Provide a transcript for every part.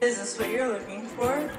Is this what you're looking for?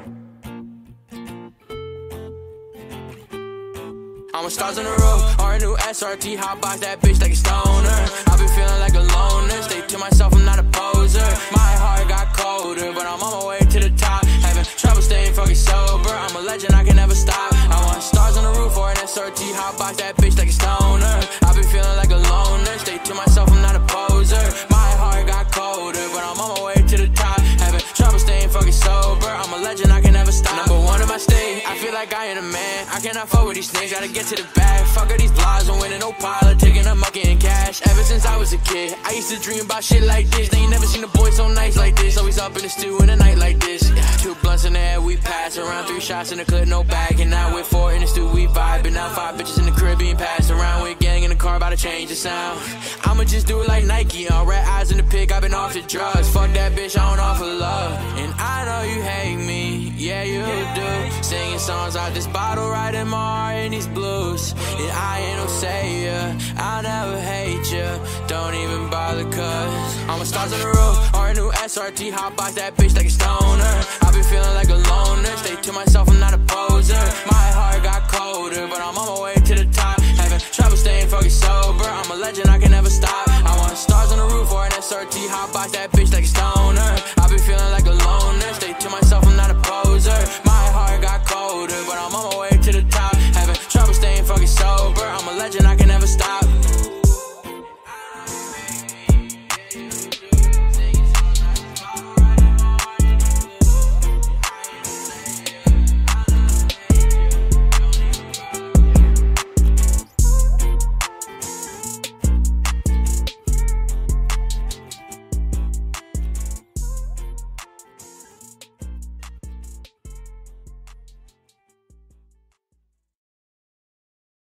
I'm a stars on the roof, or a new SRT, hot box that bitch like a stoner. I've been feeling like a loner, stay to myself, I'm not a poser. My heart got colder, but I'm on my way to the top. Having trouble staying fucking sober, I'm a legend, I can never stop. I want stars on the roof, or an SRT, hot box that bitch like a stoner. I've been feeling like a loner, stay to myself, I'm not a poser. My heart got colder, but I'm on my way to the top. Having trouble staying fucking sober, I'm a legend, I can never stop. Number one in my state, I feel like I am a man. I cannot fuck with these niggas, gotta get to the bag. Fuck all these vlogs, I'm winning no politicking, I'm getting cash. Ever since I was a kid, I used to dream about shit like this. They ain't never seen a boy so nice like this. Always up in the stew in a night like this. 2 blunts in the air, we pass around. 3 shots in the clip, no bag. And now with 4 in the stew, we vibing. Now 5 bitches in the crib being passed around. With gang in the car, about to change the sound. I'ma just do it like Nike, red eyes in the pig, I've been off the drugs. Fuck that bitch, I don't offer love. And I know you hate me, yeah you do. Singing songs out this bottle, writing my heart in these blues. And I ain't no savior, I'll never hate you. Don't even bother cause I'm a stars on the roof, or a new SRT, hot box that bitch like a stoner. I've been feeling like a loner, stay to myself, I'm not a poser. My heart got colder, but I'm on my way to the top. Having trouble staying fucking sober, I'm a legend, I can never stop. I want stars on the roof, or an SRT, hot box that bitch like a stoner.